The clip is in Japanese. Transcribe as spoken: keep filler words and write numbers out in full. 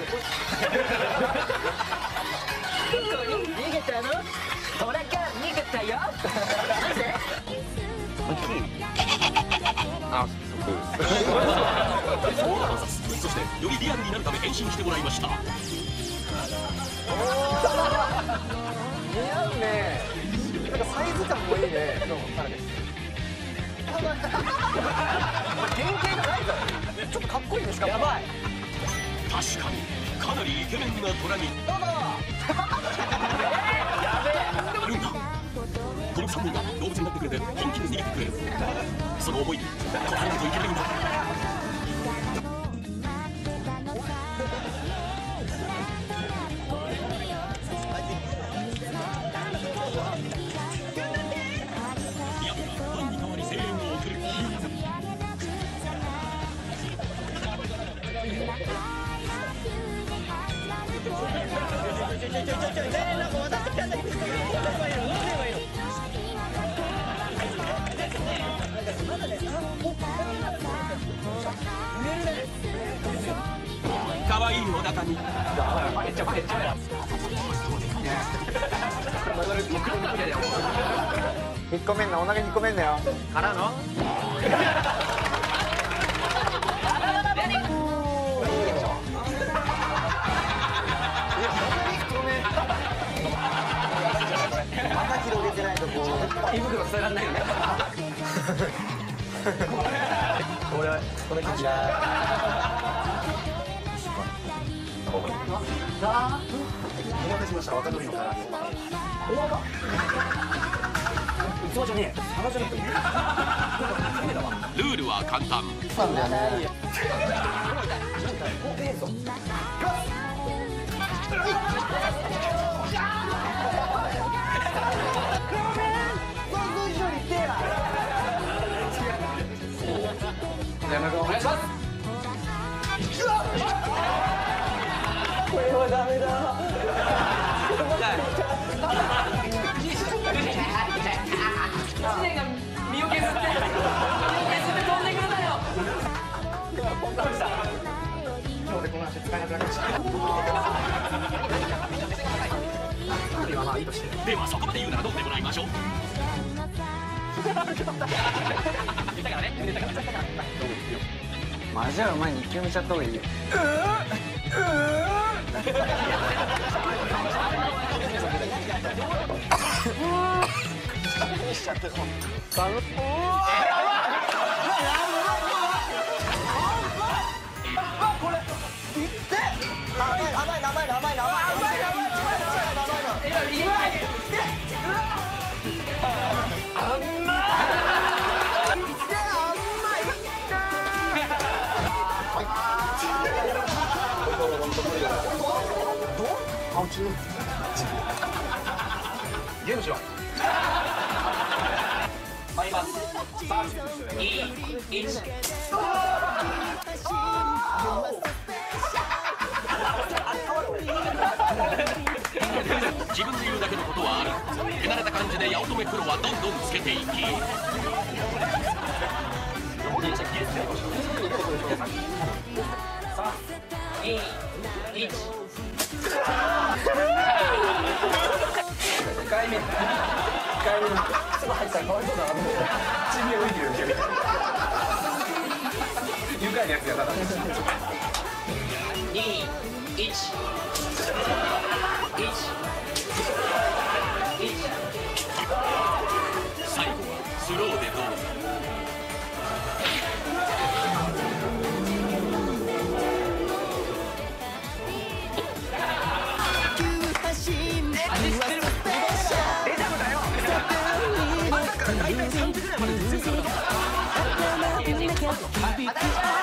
逃げたの？トラから逃げたよ。なんで？大きい。あ、 そしてよりリアルになるため変身してもらいました。 似合うね。なんかサイズ感もいいね。どうも、サラです。原型がないぞ。ちょっとかっこいいですか。やばい。 確かにかなりイケメンな虎に。 どうぞ。やべえ。 いるんだ。このさんにんが動物になってくれて本気で逃げてくれる。その思いに応えないといけないんだ。かわいいお腹に。 引っ込めんな、お腹に引っ込めんなよ。からの。また広げてないとこう。胃袋伝えられないよね。これこれこちら。お待たせしました。若鶏の唐揚げ。器じゃねえ。皿じゃなくて。 ルールは簡単。 なんだよね。お願いします。これはダメだ。一年が身を削って身を削って飛んでくるなよ。今日でこの足使えなくなりました。今まあいいとして。 ではそこまで言うなら飲んでもらいましょう。 マジはうまいに一球見ちゃった方がいいよ。 ゲームしよう。参ります。さん、に、いち。 自分で言うだけのことはある。手慣れた感じで八乙女プロはどんどんつけていき。 さん、に、いち。にかいめ。にかいめ。すぐ入ったらかわいそうだな。ちびをいてるんじゃねえ。愉快なやつやだな。に、いち。いち。 最後はスローでどうぞ。 大体さんじぐらいまで実践する。